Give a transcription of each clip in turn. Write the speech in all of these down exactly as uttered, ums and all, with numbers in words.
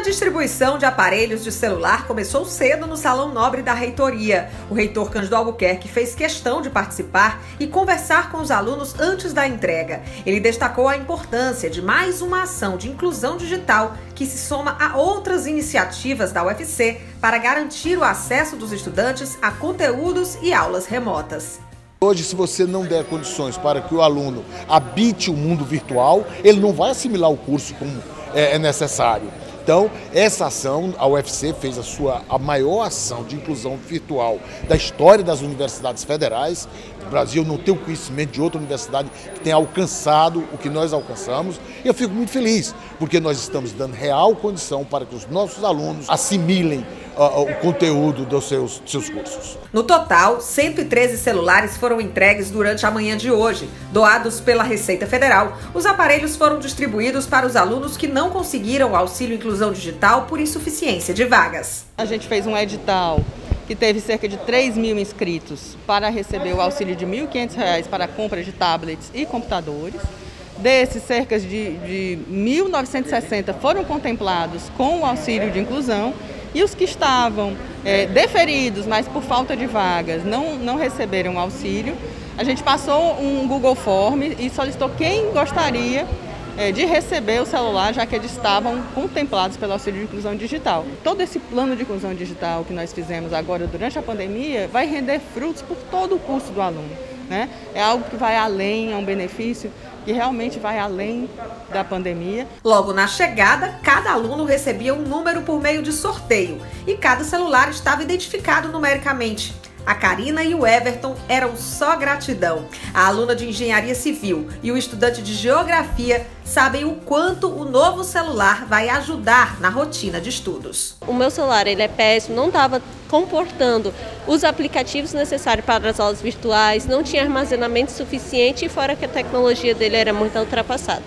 distribuição de aparelhos de celular começou cedo no Salão Nobre da Reitoria. O reitor Cândido Albuquerque fez questão de participar e conversar com os alunos antes da entrega. Ele destacou a importância de mais uma ação de inclusão digital que se soma a outras iniciativas da U F C para garantir o acesso dos estudantes a conteúdos e aulas remotas. Hoje, se você não der condições para que o aluno habite o mundo virtual, ele não vai assimilar o curso como é necessário. Então, essa ação, a U F C fez a sua a maior ação de inclusão virtual da história das universidades federais. O Brasil não tem o conhecimento de outra universidade que tenha alcançado o que nós alcançamos. E eu fico muito feliz, porque nós estamos dando real condição para que os nossos alunos assimilem uh, o conteúdo dos seus, dos seus cursos. No total, cento e treze celulares foram entregues durante a manhã de hoje. Doados pela Receita Federal, os aparelhos foram distribuídos para os alunos que não conseguiram o auxílio inclusão digital por insuficiência de vagas. A gente fez um edital que teve cerca de três mil inscritos para receber o auxílio de mil e quinhentos reais para a compra de tablets e computadores. Desses, cerca de, de mil novecentos e sessenta foram contemplados com o auxílio de inclusão e os que estavam é, deferidos, mas por falta de vagas, não, não receberam o auxílio. A gente passou um Google Form e solicitou quem gostaria de receber o celular, já que eles estavam contemplados pelo auxílio de inclusão digital. Todo esse plano de inclusão digital que nós fizemos agora durante a pandemia vai render frutos por todo o curso do aluno, né? É algo que vai além, é um benefício que realmente vai além da pandemia. Logo na chegada, cada aluno recebia um número por meio de sorteio e cada celular estava identificado numericamente. A Karina e o Everton eram só gratidão. A aluna de Engenharia Civil e o estudante de Geografia sabem o quanto o novo celular vai ajudar na rotina de estudos. O meu celular ele é péssimo, não estava comportando os aplicativos necessários para as aulas virtuais, não tinha armazenamento suficiente e fora que a tecnologia dele era muito ultrapassada.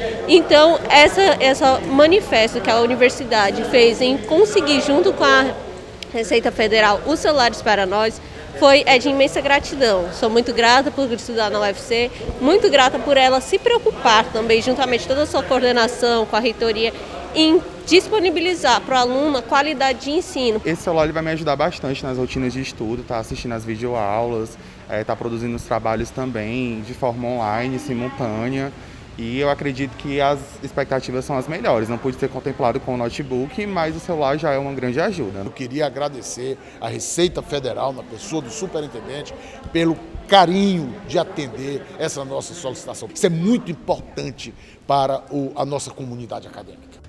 Então, essa, essa manifesto que a universidade fez em conseguir, junto com a Receita Federal, os celulares para nós, foi é de imensa gratidão. Sou muito grata por estudar na U F C, muito grata por ela se preocupar também, juntamente toda a sua coordenação com a reitoria, em disponibilizar para o aluno a qualidade de ensino. Esse celular ele vai me ajudar bastante nas rotinas de estudo, tá assistindo as videoaulas, é, tá produzindo os trabalhos também de forma online, simultânea. E eu acredito que as expectativas são as melhores. Não pude ser contemplado com o notebook, mas o celular já é uma grande ajuda. Eu queria agradecer a Receita Federal, na pessoa do superintendente, pelo carinho de atender essa nossa solicitação. Isso é muito importante para o, a nossa comunidade acadêmica.